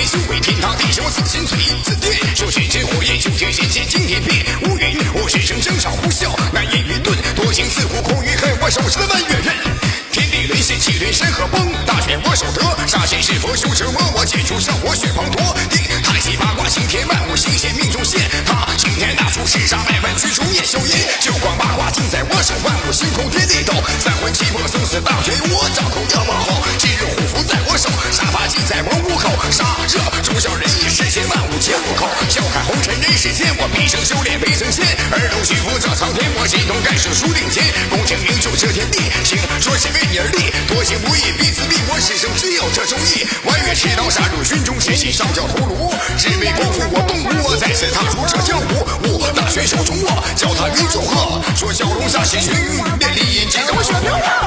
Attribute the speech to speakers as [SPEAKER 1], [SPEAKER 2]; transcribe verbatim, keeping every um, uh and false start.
[SPEAKER 1] 修为，天塌地陷我自心碎。自电说玄真火焰，九天玄剑惊天变。乌云我学生争吵不笑，难言愚钝，多情似虎空与恨，我手持的万月刃。天地沦陷，气吞山河崩，大权我手得。杀神是佛修折磨我，剑出鞘我血滂沱。定太极八卦行天万物行险命中现，他擎天大术弑杀百万驱除灭硝烟。九光八卦尽在我手，万物星空天地斗。三魂七魄生死大权我掌控，要么好。今日虎符在我手，杀伐尽在我虎口。杀热忠孝仁义，世间万物皆虎口。笑看红尘人世间，我毕生修炼未曾闲。二龙虚符照苍天，我心动盖世数定间。功成名就这天地，行说是为你而立。多行不义彼此利，我世生只有这忠义。弯月持刀杀入军中，血洗上交头颅。只为光复我东吴，我再次踏出这江湖。武大权手中握，教他宇宙和。说蛟龙下西巡，便利引进让我选票。